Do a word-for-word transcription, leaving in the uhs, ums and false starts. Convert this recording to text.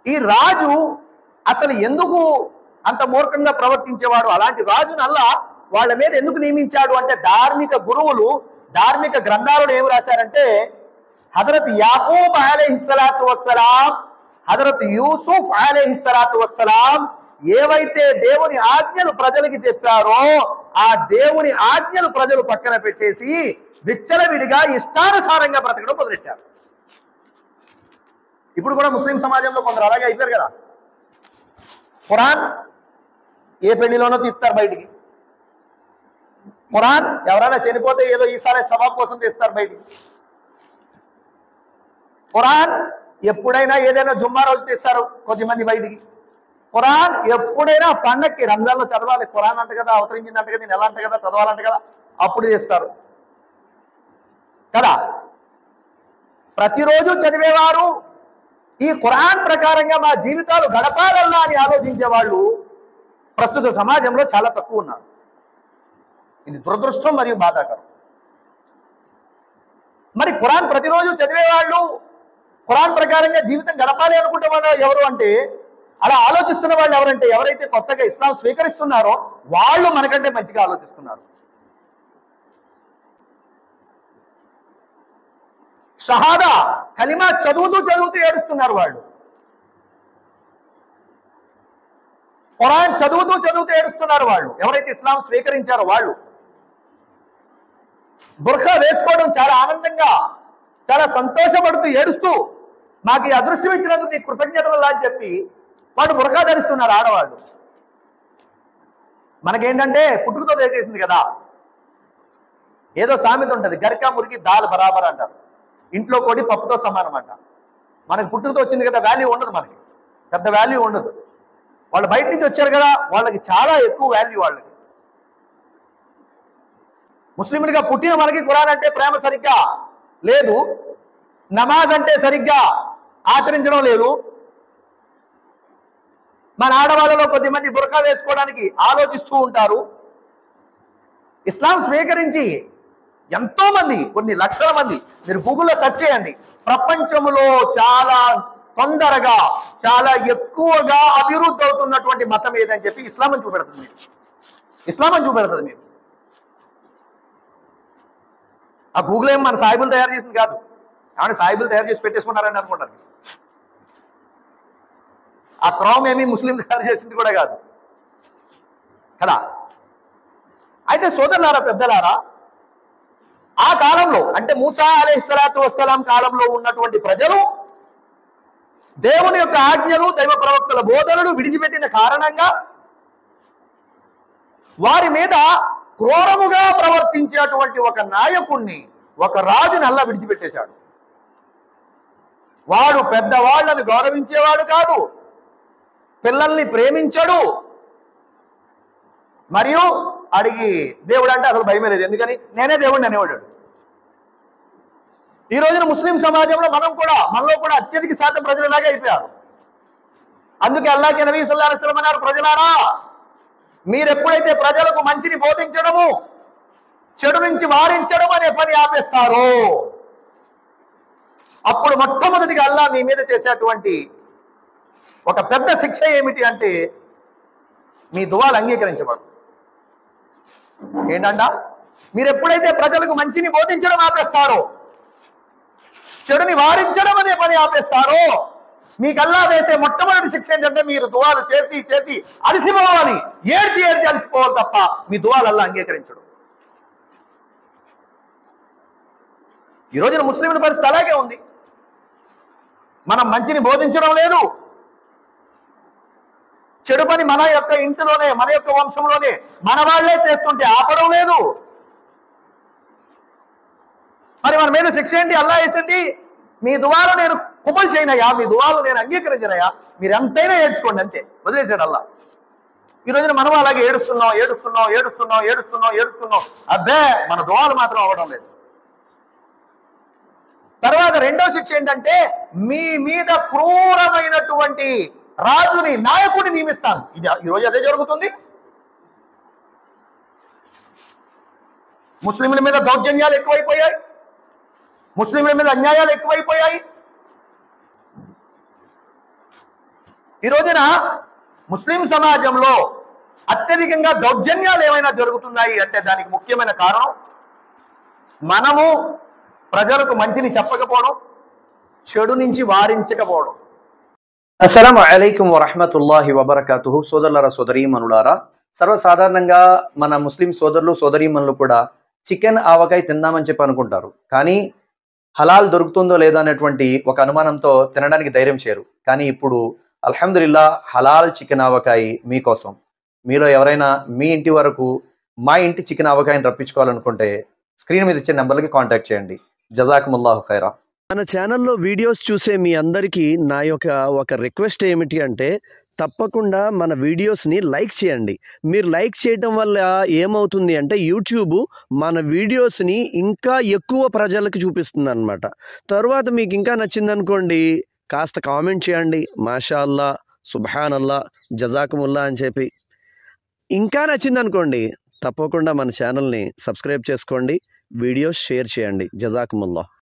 ఈ రాజు అసలు ఎందుకు అంత మూర్ఖంగా ప్రవర్తించేవాడు? అలాంటి రాజును అల్లా వాళ్ళ మీద ఎందుకు నియమించాడు అంటే, ధార్మిక గురువులు ధార్మిక గ్రంథాలను ఏమి రాశారంటే, హజరత్ యాకూబ్ అలైహిస్సలాతు వస్సలాం, హజరత్ యూసుఫ్ అలైహిస్సలాతు వస్సలాం ఏవైతే దేవుని ఆజ్ఞలు ప్రజలకి చెప్పారో ఆ దేవుని ఆజ్ఞలు ప్రజలు పక్కన పెట్టేసి విచ్చలవిడిగా ఇష్టానుసారంగా బ్రతకడం మొదలెట్టారు. ఇప్పుడు కూడా ముస్లిం సమాజంలో కొందరు అలాగే అయిపోయారు కదా. ఖురాన్ ఏ పెళ్లిలోనో తీస్తారు బయటికి, ఖురాన్ ఎవరైనా చనిపోతే ఏదో ఈసారి సవాబ్ కోసం తీస్తారు బయటికి, ఖురాన్ ఎప్పుడైనా ఏదైనా జుమ్మా రోజు తీస్తారు కొద్దిమంది బయటికి, ఖురాన్ ఎప్పుడైనా పండక్కి రంజాన్లో చదవాలి, ఖురాన్ అంట కదా, అవతరించిందంట కదా, నెల అంట కదా, చదవాలంట కదా, అప్పుడు చేస్తారు కదా. ప్రతిరోజు చదివేవారు ఈ ఖురాన్ ప్రకారంగా మా జీవితాలు గడపాలన్నా అని ఆలోచించే వాళ్ళు ప్రస్తుత సమాజంలో చాలా తక్కువ ఉన్నారు. ఇది దురదృష్టం మరియు బాధాకరం. మరి ఖురాన్ ప్రతిరోజు చదివేవాళ్ళు, ఖురాన్ ప్రకారంగా జీవితం గడపాలి అనుకుంటే వాళ్ళు ఎవరు అంటే, అలా ఆలోచిస్తున్న వాళ్ళు ఎవరంటే, ఎవరైతే కొత్తగా ఇస్లాం స్వీకరిస్తున్నారో వాళ్ళు మనకంటే మంచిగా ఆలోచిస్తున్నారు. షహాదా కలిమా చదువుతూ చదువుతూ ఏడుస్తున్నారు వాళ్ళు, ఖురాన్ చదువుతూ చదువుతూ ఏడుస్తున్నారు వాళ్ళు, ఎవరైతే ఇస్లాం స్వీకరించారో వాళ్ళు. బుర్ఖా వేసుకోవడం చాలా ఆనందంగా, చాలా సంతోషపడుతూ ఏడుస్తూ మాకు ఈ అదృష్టం ఇచ్చినందుకు నీ కృతజ్ఞతలు అని చెప్పి వాళ్ళు బుర్ఖా ధరిస్తున్నారు ఆడవాళ్ళు. మనకేంటంటే పుట్టుకతో చేసేసింది కదా, ఏదో సామెత ఉంటుంది, గరికా మురికి దాల్ బరాబర్ అంటారు, ఇంట్లో కోడి పప్పుతో సమానం అంట. మనకి పుట్టుకతో వచ్చింది కదా, వాల్యూ ఉండదు, మనకి పెద్ద వాల్యూ ఉండదు. వాళ్ళు బయట నుంచి వచ్చారు కదా, వాళ్ళకి చాలా ఎక్కువ వాల్యూ. వాళ్ళకి ముస్లింలుగా పుట్టిన మనకి ఖురాన్ అంటే ప్రేమ సరిగ్గా లేదు, నమాజ్ అంటే సరిగ్గా ఆచరించడం లేదు. మన ఆడవాళ్ళలో కొద్దిమంది బుర్ఖా వేసుకోవడానికి ఆలోచిస్తూ ఉంటారు. ఇస్లాం స్వీకరించి ఎంతో మంది, కొన్ని లక్షల మంది, మీరు గూగుల్లో సెర్చ్ చేయండి, ప్రపంచంలో చాలా తొందరగా చాలా ఎక్కువగా అభివృద్ధి అవుతున్నటువంటి మతం ఏదని చెప్పి ఇస్లాం అని చూపెడుతుంది మీరు, ఇస్లాం అని చూపెడుతుంది మీరు. ఆ గూగుల్ ఏం మన సాయిబులు తయారు చేసింది కాదు, కానీ సాయిబులు తయారు చేసి పెట్టేసుకున్నారని అనుకుంటారు. ఆ క్రోమ్ ఏమీ ముస్లిం తయారు చేసింది కూడా కాదు కదా. అయితే సోదరులారా, పెద్దలారా, ఆ కాలంలో అంటే మూసా అలైహిస్సలాతు వస్సలాం కాలంలో ఉన్నటువంటి ప్రజలు దేవుని యొక్క ఆజ్ఞలు, దైవ ప్రవక్తల బోధనలు విడిచిపెట్టిన కారణంగా వారి మీద క్రూరముగా ప్రవర్తించేటువంటి ఒక నాయకుణ్ణి, ఒక రాజుని అల్లా విడిచిపెట్టేశాడు. వాడు పెద్దవాళ్లను గౌరవించేవాడు కాదు, పిల్లల్ని ప్రేమించడు, మరియు అడిగి దేవుడు అంటే అసలు భయమే లేదు, ఎందుకని నేనే దేవుడిని అనేవాడు. ఈ రోజున ముస్లిం సమాజంలో మనం కూడా, మనలో కూడా అత్యధిక శాతం ప్రజలలాగే అయిపోయారు. అందుకే అల్లాహ్ నబీ సల్లల్లాహు అలైహి వసల్లం అన్నారు, ప్రజలారా మీరు ఎప్పుడైతే ప్రజలకు మంచిని బోధించడము, చెడు నుంచి వారించడం అనే పని ఆపేస్తారో అప్పుడు మొట్టమొదటిగా అల్లాహ్ మీ మీద చేసేటువంటి ఒక పెద్ద శిక్ష ఏమిటి అంటే, మీ దువాలు అంగీకరించబడు. ఏంటంట, మీరు ఎప్పుడైతే ప్రజలకు మంచిని బోధించడం ఆపేస్తారో, చెడుని వారించడం అనే పని ఆపేస్తారో, మీకల్లా వేసే మొట్టమొదటి శిక్ష ఏంటంటే, మీరు దువాలు చేసి చేసి అలసిపోవాలి, ఏడ్చి ఏడ్చి అలసిపోవాలి తప్ప మీ దువాలు అల్లా అంగీకరించడు. ఈ రోజున ముస్లింల పరిస్థితి అలాగే ఉంది. మనం మంచిని బోధించడం లేదు, చెడు పని మన యొక్క ఇంటిలోనే, మన యొక్క వంశంలోనే మన వాళ్లే చేస్తుంటే ఆపడం లేదు. మరి మన మీద శిక్ష ఏంటి? అల్లా వేసింది, మీ దువాలు నేను కుబుల్ చేయనయా, మీ దువాలు నేను అంగీకరించనయా, మీరు ఎంతైనా ఏడ్చుకోండి, అంతే వదిలేసాడు అల్లా. ఈ రోజున మనం అలాగే ఏడుస్తున్నాం ఏడుస్తున్నాం ఏడుస్తున్నాం ఏడుస్తున్నాం ఏడుస్తున్నాం అబ్బే మన దువాలు మాత్రం అవ్వడం లేదు. తర్వాత రెండో శిక్ష ఏంటంటే, మీ మీద క్రూరమైనటువంటి రాజుని, నాయకుడిని నియమిస్తాను. ఇది ఈరోజు అదే జరుగుతుంది. ముస్లింల మీద దౌర్జన్యాలు ఎక్కువైపోయాయి, ముస్లింల మీద అన్యాయాలు ఎక్కువైపోయాయి. ఈ రోజున ముస్లిం సమాజంలో అత్యధికంగా దౌర్జన్యాలు ఏమైనా జరుగుతున్నాయి అంటే దానికి ముఖ్యమైన కారణం మనము ప్రజలకు మంచిని చెప్పకపోవడం, చెడు నుంచి వారించకపోవడం. అస్సలాము అలైకుం వరహ్మతుల్లాహి వబరకాతుహు. సోదరులారా, సోదరీమణులారా, సర్వసాధారణంగా మన ముస్లిం సోదరులు సోదరీమణులు కూడా చికెన్ ఆవకాయ తిందామని చెప్పి అనుకుంటారు. కానీ హలాల్ దొరుకుతుందో లేదో అనేటువంటి ఒక అనుమానంతో తినడానికి ధైర్యం చేయరు. కానీ ఇప్పుడు అల్హమ్దులిల్లా హలాల్ చికెన్ ఆవకాయ మీకోసం. మీలో ఎవరైనా మీ ఇంటి వరకు మా ఇంటి చికెన్ ఆవకాయని రప్పించుకోవాలనుకుంటే స్క్రీన్ మీద ఇచ్చే నెంబర్లకి కాంటాక్ట్ చేయండి. జజాకుముల్లాహు ఖైరా. మన ఛానల్లో వీడియోస్ చూసే మీ అందరికీ నా యొక్క ఒక రిక్వెస్ట్ ఏమిటి అంటే, తప్పకుండా మన వీడియోస్ని లైక్ చేయండి. మీరు లైక్ చేయటం వల్ల ఏమవుతుంది అంటే యూట్యూబ్ మన వీడియోస్ని ఇంకా ఎక్కువ ప్రజలకు చూపిస్తుంది అనమాట. తర్వాత మీకు ఇంకా నచ్చిందనుకోండి, కాస్త కామెంట్ చేయండి, మాషా అల్లా, సుబ్హానల్లా, జజాకుముల్లా అని చెప్పి. ఇంకా నచ్చిందనుకోండి, తప్పకుండా మన ఛానల్ని సబ్స్క్రైబ్ చేసుకోండి, వీడియోస్ షేర్ చేయండి. జజాకుముల్లా.